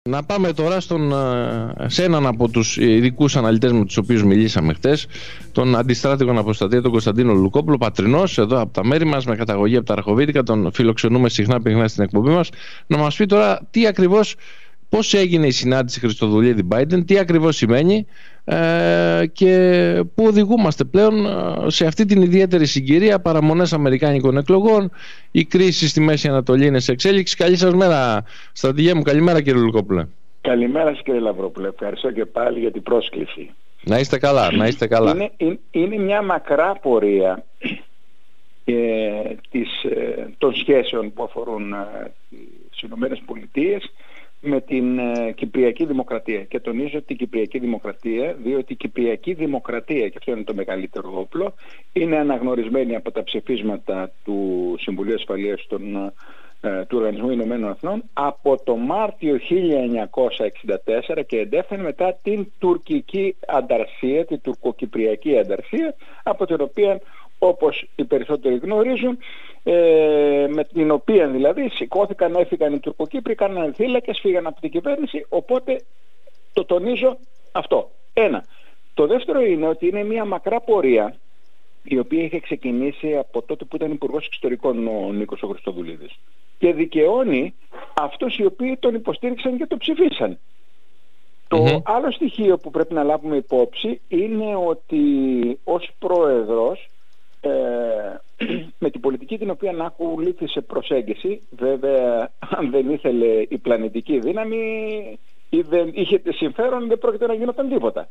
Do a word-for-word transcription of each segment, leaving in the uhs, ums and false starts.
Να πάμε τώρα στον, σε έναν από τους ειδικούς αναλυτές με τους οποίους μιλήσαμε χτες, τον αντιστράτηγο αποστατεία, τον Κωνσταντίνο Λουκόπουλο, πατρινός, εδώ από τα μέρη μας, με καταγωγή από τα Ραχοβίτικα, τον φιλοξενούμε συχνά πυκνά στην εκπομπή μας, να μας πει τώρα τι ακριβώς, πώς έγινε η συνάντηση Χριστοδουλίδη-Biden, τι ακριβώς σημαίνει ε, και πού οδηγούμαστε πλέον σε αυτή την ιδιαίτερη συγκυρία, παραμονές αμερικάνικων εκλογών, η κρίση στη Μέση Ανατολή είναι σε εξέλιξη. Καλή σας μέρα, στρατηγέ μου. Καλημέρα, κύριε Λουκόπουλε. Καλημέρα σας, κύριε Λαυρόπουλε. Ευχαριστώ και πάλι για την πρόσκληση. Να είστε καλά, να είστε καλά. Είναι, είναι, είναι μια μακρά πορεία ε, της, ε, των σχέσεων που αφορούν ε, τις Ηνωμένες Πολιτείες με την ε, Κυπριακή Δημοκρατία. Και τονίζω την Κυπριακή Δημοκρατία, διότι η Κυπριακή Δημοκρατία, και αυτό είναι το μεγαλύτερο όπλο, είναι αναγνωρισμένη από τα ψηφίσματα του Συμβουλίου Ασφαλείας των, ε, του Οργανισμού Ηνωμένων Εθνών από το Μάρτιο χίλια εννιακόσια εξήντα τέσσερα και εντεύθυνε μετά την τουρκική ανταρσία, την τουρκοκυπριακή ανταρσία, από την οποία, όπως οι περισσότεροι γνωρίζουν, ε, με την οποία δηλαδή σηκώθηκαν, έφυγαν οι Τουρκοκύπροι, κάνανε θύλακες, φύγαν από την κυβέρνηση. Οπότε το τονίζω αυτό. Ένα. Το δεύτερο είναι ότι είναι μια μακρά πορεία, η οποία είχε ξεκινήσει από τότε που ήταν Υπουργός Εξωτερικών ο Νίκος ο Χριστοδουλίδης, και δικαιώνει αυτούς οι οποίοι τον υποστήριξαν και το ψηφίσαν. Το mm-hmm. άλλο στοιχείο που πρέπει να λάβουμε υπόψη είναι ότι ως πρόεδρος, Ε, με την πολιτική την οποία να ακολούθησε προσέγγιση, βέβαια αν δεν ήθελε η πλανητική δύναμη ή δεν είχε συμφέρον, δεν πρόκειται να γινόταν τίποτα.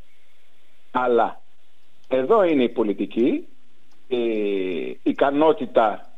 Αλλά εδώ είναι η πολιτική, η ικανότητα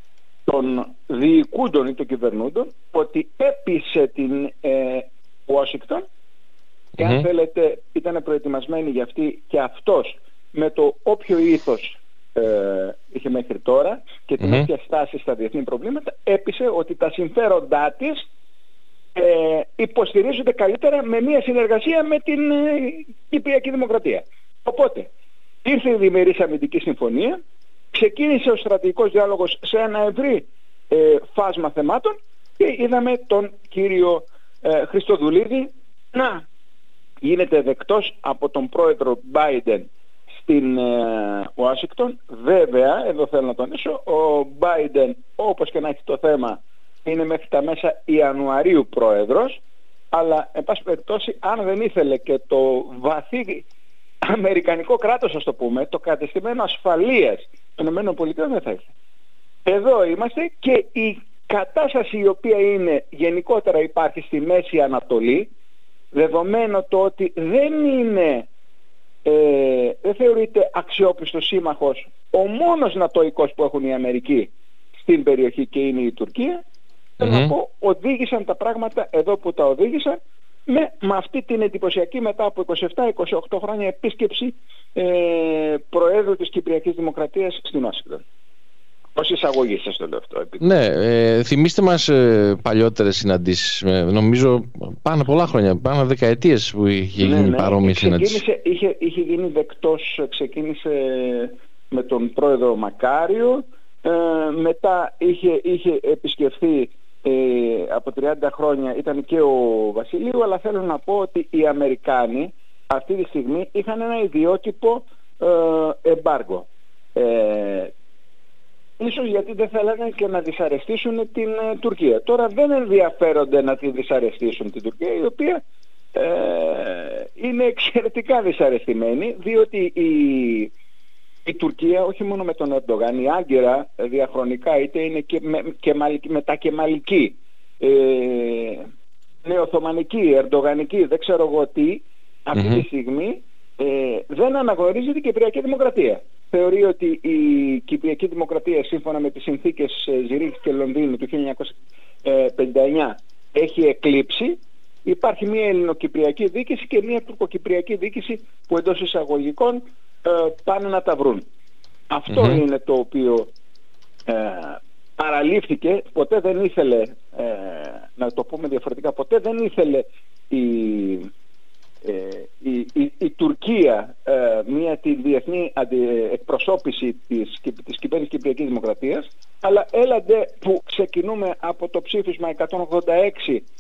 των διοικούντων ή των κυβερνούντων, ότι έπεισε την ε, Ουάσιγκτον και αν mm-hmm. θέλετε ήταν προετοιμασμένη για αυτή και αυτός με το όποιο ήθος Ε, είχε μέχρι τώρα και την όποια mm-hmm. στάση στα διεθνή προβλήματα, έπεισε ότι τα συμφέροντά της ε, υποστηρίζονται καλύτερα με μια συνεργασία με την ε, Κυπριακή Δημοκρατία. Οπότε ήρθε η διμερής αμυντική συμφωνία, ξεκίνησε ο στρατηγικός διάλογος σε ένα ευρύ ε, φάσμα θεμάτων και είδαμε τον κύριο ε, Χριστοδουλίδη να γίνεται δεκτός από τον πρόεδρο Biden στην Ουάσιγκτον. Βέβαια, εδώ θέλω να τονίσω, ο Biden, όπως και να έχει το θέμα, είναι μέχρι τα μέσα Ιανουαρίου πρόεδρος, αλλά εν πάση περιπτώσει, αν δεν ήθελε και το βαθύ αμερικανικό κράτος, ας το πούμε, το κατεστημένο ασφαλείας των ΗΠΑ, δεν θα ήθελε. Εδώ είμαστε και η κατάσταση η οποία είναι γενικότερα υπάρχει στη Μέση Ανατολή, δεδομένου το ότι δεν είναι Ε, δεν θεωρείται αξιόπιστος σύμμαχος ο μόνος νατοϊκός που έχουν οι Αμερικοί στην περιοχή, και είναι η Τουρκία. Mm-hmm. Θέλω να πω, οδήγησαν τα πράγματα εδώ που τα οδήγησαν, με, με αυτή την εντυπωσιακή μετά από είκοσι επτά είκοσι οκτώ χρόνια επίσκεψη ε, Προέδρου της Κυπριακής Δημοκρατίας στην Ουάσιγκτον. Ως εισαγωγή σας το λέω αυτό. Ναι, ε, θυμίστε μας ε, παλιότερες συναντήσεις, ε, νομίζω πάνω πολλά χρόνια, πάνω δεκαετίες που είχε γίνει ναι, ναι. παρόμοια συνάντηση. Είχε, είχε γίνει δεκτός, ξεκίνησε με τον πρόεδρο Μακάριο, ε, μετά είχε, είχε επισκεφθεί ε, από τριάντα χρόνια, ήταν και ο Βασιλείου, αλλά θέλω να πω ότι οι Αμερικάνοι αυτή τη στιγμή είχαν ένα ιδιότυπο ε, εμπάργο. Ε, Ίσως γιατί δεν θέλανε και να δυσαρεστήσουν την ε, Τουρκία. Τώρα δεν ενδιαφέρονται να τη δυσαρεστήσουν την Τουρκία, η οποία ε, είναι εξαιρετικά δυσαρεστημένη, διότι η, η Τουρκία, όχι μόνο με τον Ερντογάν, η Άγκυρα διαχρονικά είτε είναι και, με, και μαλική, μετακεμαλική, ε, νεοοθωμανική, ερντογανική, δεν ξέρω εγώ τι, αυτή mm-hmm. τη στιγμή ε, δεν αναγνωρίζει την Κυπριακή Δημοκρατία. Θεωρεί ότι η Κυπριακή Δημοκρατία, σύμφωνα με τις συνθήκες Ζηρίχης και Λονδίνου του χίλια εννιακόσια πενήντα εννιά, έχει εκλείψει. Υπάρχει μια ελληνοκυπριακή δίκηση και μια τουρκοκυπριακή δίκηση που εντός εισαγωγικών ε, πάνε να τα βρουν. Αυτό mm-hmm. είναι το οποίο ε, παραλήφθηκε. Ποτέ δεν ήθελε, ε, να το πούμε διαφορετικά, ποτέ δεν ήθελε η... Ε, η, η, η Τουρκία ε, μια τη διεθνή αντι, εκπροσώπηση της, της κυβέρνησης Κυπριακής Δημοκρατίας, αλλά έλαντε που ξεκινούμε από το ψήφισμα εκατόν ογδόντα έξι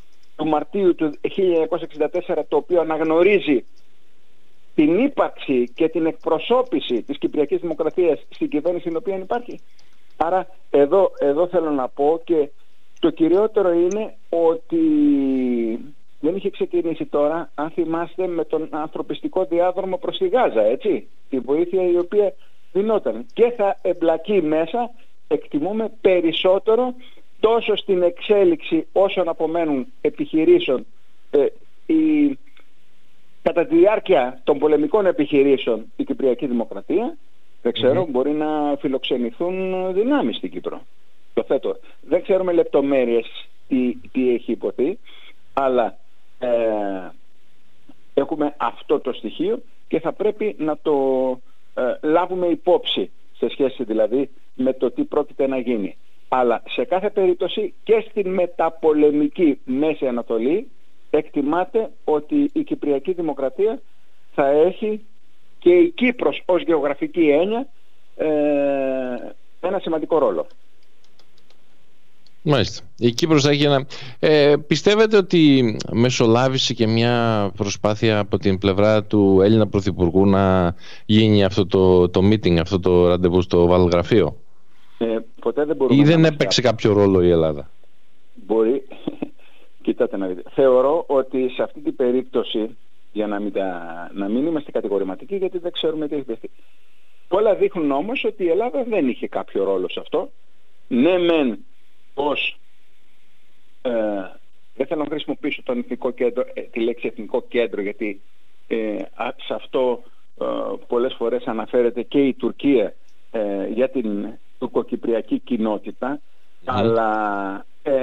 του Μαρτίου του χίλια εννιακόσια εξήντα τέσσερα, το οποίο αναγνωρίζει την ύπαρξη και την εκπροσώπηση της Κυπριακής Δημοκρατίας στην κυβέρνηση στην οποία υπάρχει. Άρα εδώ, εδώ θέλω να πω, και το κυριότερο είναι ότι δεν είχε ξεκινήσει τώρα, αν θυμάστε, με τον ανθρωπιστικό διάδρομο προς τη Γάζα, έτσι, τη βοήθεια η οποία δινόταν, και θα εμπλακεί μέσα, εκτιμούμε, περισσότερο τόσο στην εξέλιξη όσων απομένουν επιχειρήσεων ε, η, κατά τη διάρκεια των πολεμικών επιχειρήσεων η Κυπριακή Δημοκρατία. Δεν ξέρω, mm-hmm. μπορεί να φιλοξενηθούν δυνάμεις στην Κύπρο. Το θέτω. Δεν ξέρουμε λεπτομέρειες τι, τι έχει υποθεί, αλλά ε, έχουμε αυτό το στοιχείο και θα πρέπει να το ε, λάβουμε υπόψη, σε σχέση δηλαδή με το τι πρόκειται να γίνει. Αλλά σε κάθε περίπτωση και στην μεταπολεμική Μέση Ανατολή εκτιμάται ότι η Κυπριακή Δημοκρατία θα έχει, και η Κύπρος ως γεωγραφική έννοια, ε, ένα σημαντικό ρόλο. Μάλιστα. Η Κύπρος θα έχει ένα... Ε, πιστεύετε ότι μεσολάβησε και μια προσπάθεια από την πλευρά του Έλληνα Πρωθυπουργού να γίνει αυτό το, το meeting, αυτό το ραντεβού στο Βαλγραφείο? Ε, ποτέ δεν μπορούμε. Ή δεν έπαιξε κάποιο ρόλο η Ελλάδα? Μπορεί. Κοιτάτε να δείτε. Θεωρώ ότι σε αυτή την περίπτωση, για να μην, τα, να μην είμαστε κατηγορηματικοί, γιατί δεν ξέρουμε τι έχει παιχτεί, όλα δείχνουν όμως ότι η Ελλάδα δεν είχε κάποιο ρόλο σε αυτό. Ναι μεν πως ε, δεν θέλω να χρησιμοποιήσω τον εθνικό κέντρο, ε, τη λέξη εθνικό κέντρο, γιατί ε, σε αυτό ε, πολλές φορές αναφέρεται και η Τουρκία ε, για την τουρκοκυπριακή κοινότητα, mm. αλλά ε,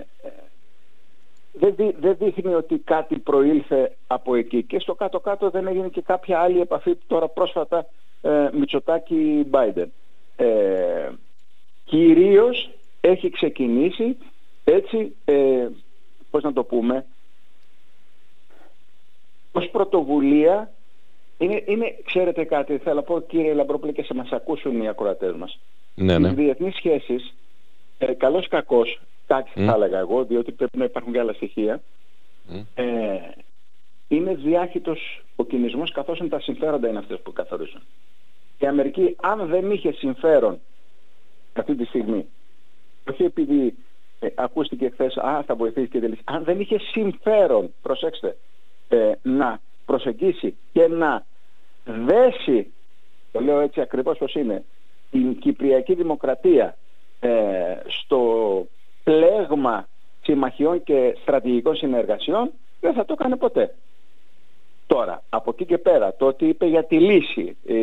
δεν, δει, δεν δείχνει ότι κάτι προήλθε από εκεί, και στο κάτω-κάτω δεν έγινε και κάποια άλλη επαφή τώρα πρόσφατα ε, Μητσοτάκη-Μπάιντεν. Ε, κυρίως έχει ξεκινήσει έτσι, ε, πώς να το πούμε, ως πρωτοβουλία. Είναι, είναι, ξέρετε κάτι, θέλω να πω, κύριε Λαμπρόπουλε, και σε μας ακούσουν οι ακροατές μας. Ναι, ναι. Οι διεθνείς σχέσεις, ε, καλώς κακώς, κάτι mm. θα έλεγα εγώ, διότι πρέπει να υπάρχουν και άλλα στοιχεία, mm. ε, είναι διάχυτος ο κινησμός, καθώς τα συμφέροντα είναι αυτές που καθορίζουν. Η Αμερική, αν δεν είχε συμφέρον αυτή τη στιγμή, όχι επειδή ε, ακούστηκε χθες, α, θα βοηθήσει και τελείως, αν δεν είχε συμφέρον, προσέξτε, ε, να προσεγγίσει και να δέσει, το λέω έτσι ακριβώς πως είναι, την Κυπριακή Δημοκρατία ε, στο πλέγμα συμμαχιών και στρατηγικών συνεργασιών, δεν θα το έκανε ποτέ. Τώρα, από εκεί και πέρα, το ότι είπε για τη λύση, ε,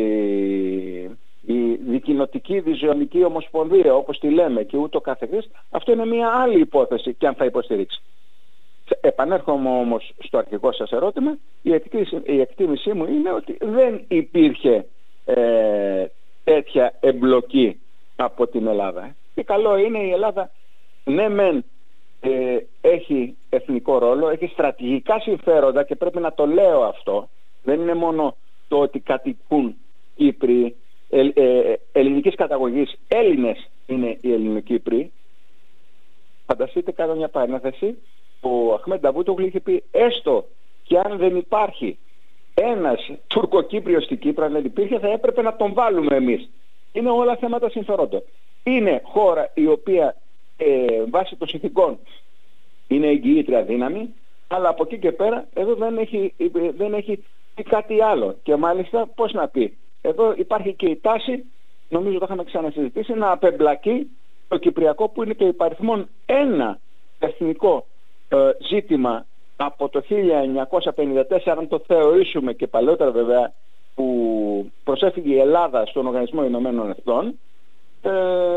η δικοινοτική διζωνική ομοσπονδία, όπως τη λέμε, και ούτω καθεξής, αυτό είναι μια άλλη υπόθεση, και αν θα υποστηρίξει. Επανέρχομαι όμως στο αρχικό σας ερώτημα. Η εκτίμηση, η εκτίμησή μου είναι ότι δεν υπήρχε ε, τέτοια εμπλοκή από την Ελλάδα. Και καλό είναι η Ελλάδα, ναι μεν ε, έχει εθνικό ρόλο, έχει στρατηγικά συμφέροντα, και πρέπει να το λέω αυτό. Δεν είναι μόνο το ότι κατοικούν Κύπροι ε, ε, ελληνικής καταγωγής, Έλληνες είναι οι Ελληνοκύπροι. Φανταστείτε, κάνω μια παρένθεση, ο Αχμέντ Νταβούτογλου είχε πει, έστω και αν δεν υπάρχει ένας Τουρκοκύπριος στην Κύπρο, αν δεν υπήρχε, θα έπρεπε να τον βάλουμε εμείς. Είναι όλα θέματα συμφερόντων. Είναι χώρα η οποία ε, βάσει των συνθηκών είναι εγγυήτρια δύναμη, αλλά από εκεί και πέρα εδώ δεν έχει, δεν έχει πει κάτι άλλο. Και μάλιστα, πώς να πει, εδώ υπάρχει και η τάση, νομίζω το είχαμε ξανασυζητήσει, να απεμπλακεί το Κυπριακό, που είναι το υπαριθμόν ένα εθνικό ε, ζήτημα από το χίλια εννιακόσια πενήντα τέσσερα, αν το θεωρήσουμε, και παλαιότερα βέβαια, που προσέφυγε η Ελλάδα στον Οργανισμό Ηνωμένων Εθνών. ε,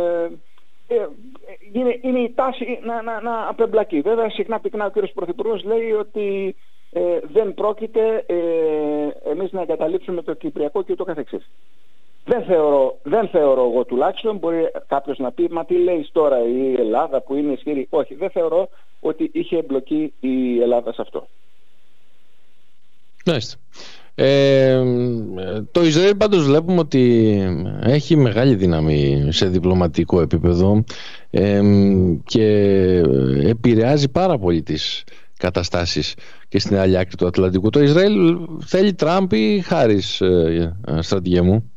ε, είναι, είναι η τάση να, να, να απεμπλακεί. Βέβαια συχνά πυκνά ο κύριος Πρωθυπουργός λέει ότι ε, δεν πρόκειται ε, εμείς να εγκαταλείψουμε το Κυπριακό και ούτω καθεξής. Δεν θεωρώ, δεν θεωρώ εγώ τουλάχιστον, μπορεί κάποιος να πει, μα τι λέει τώρα η Ελλάδα που είναι ισχυρή. Όχι, δεν θεωρώ ότι είχε εμπλοκεί η Ελλάδα σε αυτό. Μάλιστα. Ε, το Ισραήλ πάντως βλέπουμε ότι έχει μεγάλη δύναμη σε διπλωματικό επίπεδο ε, και επηρεάζει πάρα πολύ τις, καταστάσεις και στην άλλη άκρη του Ατλαντικού. Το Ισραήλ θέλει Τραμπ ή Χάρις, ε, ε, στρατηγέ μου?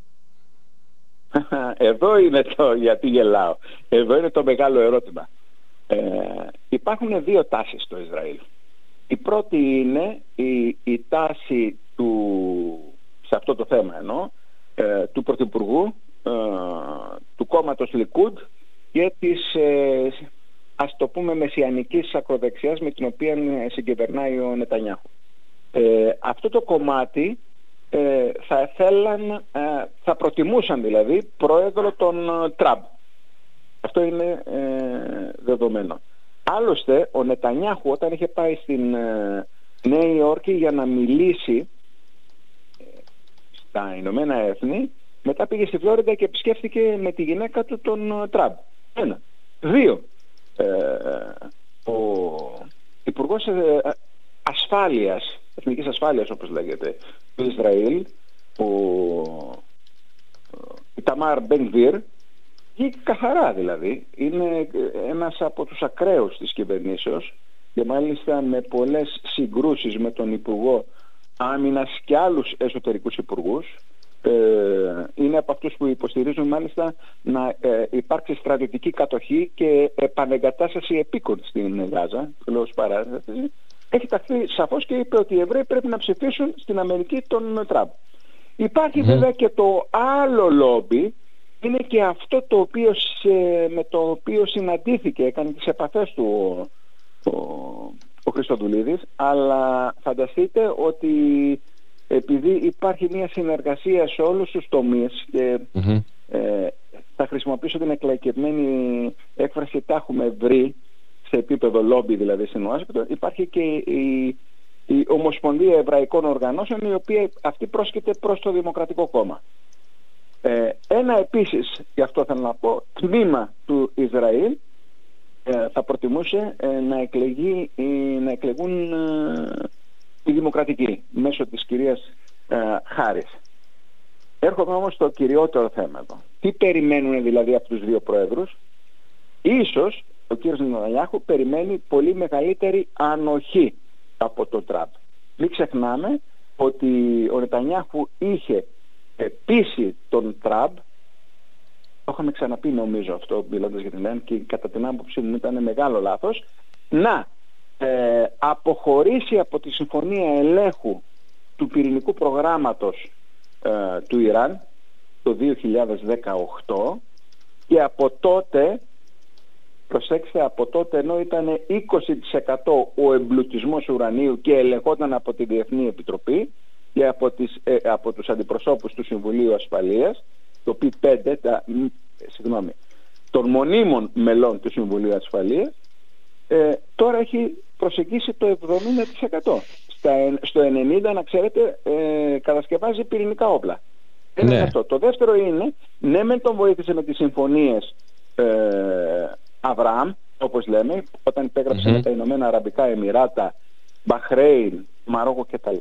Εδώ είναι το γιατί γελάω. Εδώ είναι το μεγάλο ερώτημα. Ε, υπάρχουν δύο τάσεις στο Ισραήλ. Η πρώτη είναι η, η τάση του, σε αυτό το θέμα εννοώ, ε, του Πρωθυπουργού, ε, του κόμματος Λικούντ και της, ε, ας το πούμε, μεσιανικής ακροδεξιάς με την οποία συγκυβερνάει ο Νετανιάχου. Ε, αυτό το κομμάτι ε, θα θέλαν, ε, θα προτιμούσαν δηλαδή πρόεδρο τον Τραμπ. Αυτό είναι ε, δεδομένο. Άλλωστε ο Νετανιάχου όταν είχε πάει στην ε, Νέα Υόρκη για να μιλήσει ε, στα Ηνωμένα Έθνη, μετά πήγε στη Φλόριντα και επισκέφθηκε με τη γυναίκα του τον Τραμπ. Ένα. Δύο. Ε, ο Υπουργός Ασφάλειας, Εθνικής Ασφάλειας όπως λέγεται, του Ισραήλ, ο Ιταμάρ Μπεν-Γκβίρ, και καθαρά δηλαδή, είναι ένας από τους ακραίους της κυβερνήσεως και μάλιστα με πολλές συγκρούσεις με τον Υπουργό Άμυνας και άλλους εσωτερικούς υπουργούς. Ε, είναι από αυτούς που υποστηρίζουν μάλιστα να ε, υπάρξει στρατιωτική κατοχή και επανεγκατάσταση επίκων στην Γάζα. Λέω ως παράδειγμα, έχει ταχθεί σαφώς και είπε ότι οι Εβραίοι πρέπει να ψηφίσουν στην Αμερική τον Τραμπ. Υπάρχει mm. βέβαια και το άλλο λόμπι, είναι και αυτό το οποίο σε, με το οποίο συναντήθηκε, έκανε τις επαφές του ο, ο, ο Χριστοδουλίδης, αλλά φανταστείτε ότι επειδή υπάρχει μια συνεργασία σε όλους τους τομείς και mm-hmm. ε, θα χρησιμοποιήσω την εκλαϊκευμένη έκφραση, τα έχουμε βρει σε επίπεδο λόμπι δηλαδή στην Ουάσιγκτον, υπάρχει και η, η Ομοσπονδία Εβραϊκών Οργανώσεων, η οποία αυτή πρόσκειται προς το Δημοκρατικό Κόμμα. Ε, ένα επίσης, γι' αυτό θέλω να πω, τμήμα του Ισραήλ ε, θα προτιμούσε ε, να, εκλεγεί, ε, να εκλεγούν ε, οι δημοκρατικοί μέσω της κυρίας ε, Χάρις. Έρχομαι όμως στο κυριότερο θέμα εδώ. Τι περιμένουν δηλαδή από τους δύο πρόεδρους? Ίσως ο κύριος Νετανιάχου περιμένει πολύ μεγαλύτερη ανοχή από τον Τραμπ. Μην ξεχνάμε ότι ο Νετανιάχου είχε πείσει τον Τραμπ, το είχαμε ξαναπεί νομίζω αυτό μιλώντας για την Ιράν και κατά την άποψή μου ήταν μεγάλο λάθος, να ε, αποχωρήσει από τη συμφωνία ελέγχου του πυρηνικού προγράμματος ε, του Ιράν το δύο χιλιάδες δεκαοκτώ, και από τότε, προσέξτε, από τότε ενώ ήταν είκοσι τοις εκατό ο εμπλουτισμός ουρανίου και ελεγχόταν από τη Διεθνή Επιτροπή και από, τις, ε, από τους αντιπροσώπους του Συμβουλίου Ασφαλείας, το πι πέντε, τα, συγγνώμη, των μονίμων μελών του Συμβουλίου Ασφαλείας, ε, τώρα έχει προσεγγίσει το εβδομήντα τοις εκατό. Στα, στο ενενήντα τοις εκατό, να ξέρετε, ε, κατασκευάζει πυρηνικά όπλα. Ένα ναι. αυτό. Το δεύτερο είναι, ναι μεν τον βοήθησε με τις συμφωνίες ε, Αβραάμ, όπως λέμε, όταν υπέγραψε mm-hmm. με τα Ηνωμένα Αραβικά Εμιράτα, Μπαχρέιν, Μαρόκο κτλ.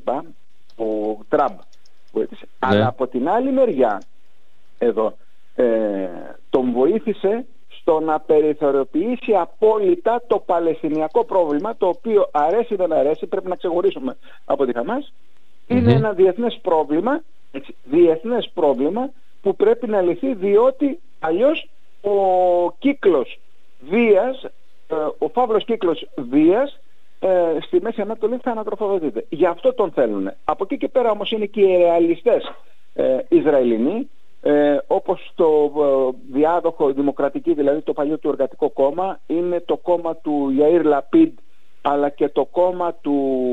Ο Τραμπ βοήθησε. Ναι. Αλλά από την άλλη μεριά εδώ ε, τον βοήθησε στο να περιθωριοποιήσει απόλυτα το παλαιστινιακό πρόβλημα, το οποίο αρέσει δεν αρέσει, πρέπει να ξεχωρίσουμε από τη Χαμάς. Mm-hmm. Είναι ένα διεθνές πρόβλημα, έτσι, διεθνές πρόβλημα που πρέπει να λυθεί, διότι αλλιώς ο κύκλος βίας, ε, ο φαύλος κύκλος βίας Ε, στη Μέση Ανατολή θα ανατροφοδοτείται. Γι' αυτό τον θέλουν. Από εκεί και πέρα όμως είναι και οι ρεαλιστές ε, Ισραηλινοί, ε, όπως το ε, διάδοχο δημοκρατική, δηλαδή το παλιό του Εργατικό Κόμμα, είναι το κόμμα του Ιαΐρ Λαπίντ, αλλά και το κόμμα του,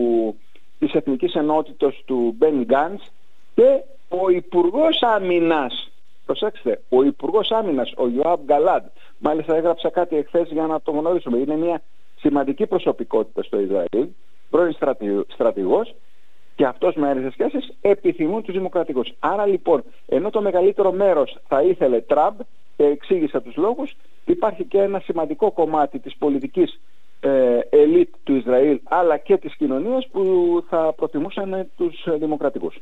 της Εθνικής Ενότητας του Μπεν Γκάντς, και ο Υπουργός Άμυνας, προσέξτε, ο Υπουργός Άμυνας, ο Ιωάβ Γκαλάντ, μάλιστα έγραψα κάτι εχθές για να το γνωρίσουμε, είναι μια σημαντική προσωπικότητα στο Ισραήλ, πρώην στρατηγός, και αυτός με αέρες σχέσεις επιθυμούν τους δημοκρατικούς. Άρα λοιπόν, ενώ το μεγαλύτερο μέρος θα ήθελε Τραμπ, και εξήγησα τους λόγους, υπάρχει και ένα σημαντικό κομμάτι της πολιτικής ε, ελίτ του Ισραήλ, αλλά και της κοινωνίας, που θα προτιμούσαν τους δημοκρατικούς.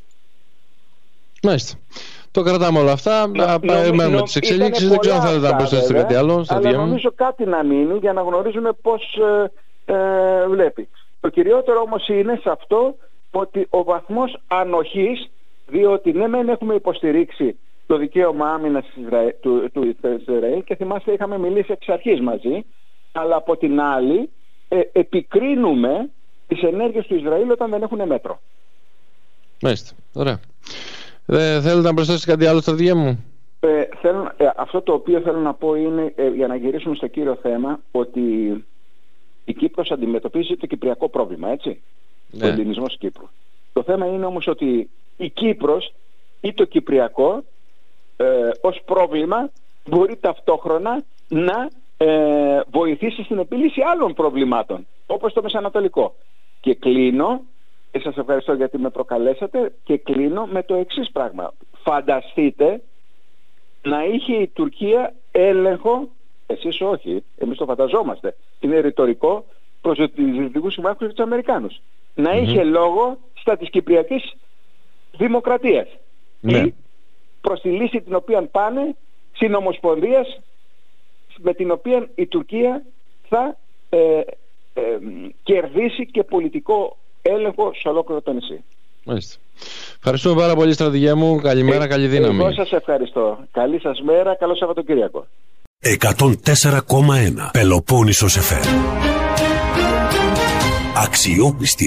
Μάλιστα. Το κρατάμε όλα αυτά. Να περιμένουμε τις εξελίξεις. Δεν ξέρω αν θέλετε να προσθέσετε κάτι άλλο. Αλλά νομίζω κάτι να μείνει για να γνωρίζουμε πώς ε, ε, βλέπει. Το κυριότερο όμως είναι σε αυτό ότι ο βαθμός ανοχής, διότι ναι μεν έχουμε υποστηρίξει το δικαίωμα άμυνας του, του, του Ισραήλ και θυμάστε είχαμε μιλήσει εξ αρχής μαζί, αλλά από την άλλη ε, επικρίνουμε τις ενέργειες του Ισραήλ όταν δεν έχουν μέτρο. Μάλιστα, ωραία. Ε, θέλετε να προσθέσετε κάτι άλλο, στρατηγέ μου? Ε, θέλω, ε, αυτό το οποίο θέλω να πω είναι, ε, για να γυρίσουμε στο κύριο θέμα, ότι η Κύπρος αντιμετωπίζει το κυπριακό πρόβλημα, έτσι, ναι. Ο ελληνισμός Κύπρου. Το θέμα είναι όμως ότι η Κύπρος ή το κυπριακό ε, ως πρόβλημα μπορεί ταυτόχρονα να ε, βοηθήσει στην επίλυση άλλων προβλημάτων, όπως το μεσανατολικό. Και κλείνω, και σας ευχαριστώ γιατί με προκαλέσατε, και κλείνω με το εξής πράγμα. Φανταστείτε να είχε η Τουρκία έλεγχο, εσείς όχι, εμείς το φανταζόμαστε, είναι ρητορικό, προς τους δυτικούς συμμάχους και τους Αμερικάνους. Να mm-hmm. είχε λόγο στα της Κυπριακής Δημοκρατίας. Ναι. Ή προς τη λύση την οποία πάνε συνομοσπονδίας με την οποία η Τουρκία θα ε, ε, κερδίσει και πολιτικό έλεγχο σε ολόκληρο το νησί. Μάλιστα. Ευχαριστούμε πάρα πολύ, στρατηγέ μου. Καλημέρα, ε, καλή δύναμη. Εγώ σας ευχαριστώ. Καλή σας μέρα, καλό Σαββατοκύριακο. εκατόν τέσσερα κόμμα ένα Πελοπόννησος εφ εμ. Αξιόπιστη